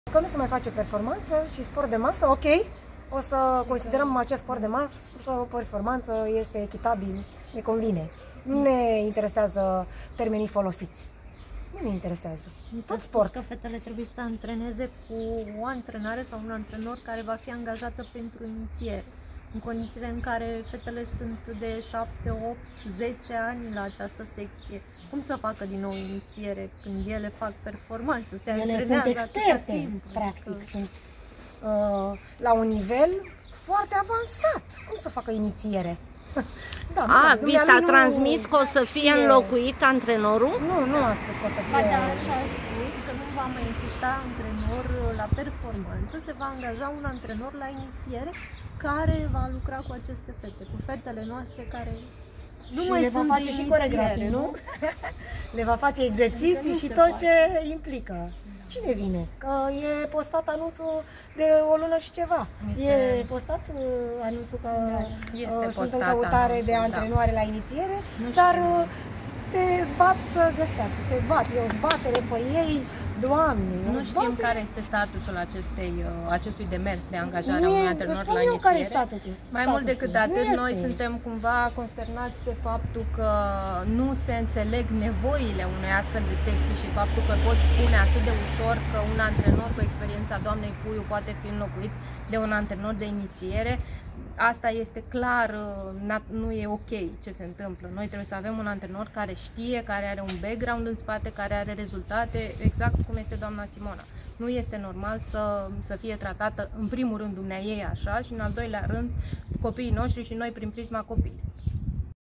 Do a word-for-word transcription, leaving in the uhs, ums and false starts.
Că nu se mai face performanță și sport de masă, ok, o să considerăm acest sport de masă, o performanță este echitabil, ne convine. Nu ne interesează termenii folosiți. Nu ne interesează. Mi s-a Tot spus sport. că fetele trebuie să antreneze cu o antrenare sau un antrenor care va fi angajată pentru inițiere. În condițiile în care fetele sunt de șapte, opt, zece ani la această secție. Cum să facă din nou inițiere când ele fac performanță? Se Ele antrenează sunt atâta experte, timp, practic, că... sunt uh, la un nivel foarte avansat. Cum să facă inițiere? Da, A, mă, vi s-a dumnealui nu transmis că o să fie știe. înlocuit antrenorul? Nu, nu a spus că o să Ba fie... da, așa a spus că nu va mai exista antrenor la performanță, se va angaja un antrenor la inițiere care va lucra cu aceste fete, cu fetele noastre care nu și mai le va sunt face de și inițiere, coregrafii, nu? Le va face exerciții Adică nu și se tot poate. ce implică. Cine vine? Că e postat anunțul de o lună și ceva. Este... E postat uh, anunțul că Este uh, sunt în postat căutare anunțul, de da. antrenoare la inițiere, Nu dar știu. uh, se zbat să găsească, se zbat. E o zbatere pe ei, Doamne! e o Nu știm zbatere. care este statusul acestei, uh, acestui demers de angajare a Mie, unui îți antrenor spun la eu care e inițiere. statusul. Mai mult decât Statusul. atât, Nu noi este. suntem cumva consternați de faptul că nu se înțeleg nevoile unei astfel de secții și faptul că poți spune atât de ușor că un antrenor cu experiența doamnei Puiu poate fi înlocuit de un antrenor de inițiere. Asta este clar, nu e ok ce se întâmplă. Noi trebuie să avem un antrenor care știe, care are un background în spate, care are rezultate, exact cum este doamna Simona. Nu este normal să, să fie tratată în primul rând dumneaei așa și în al doilea rând copiii noștri și noi prin prisma copiii.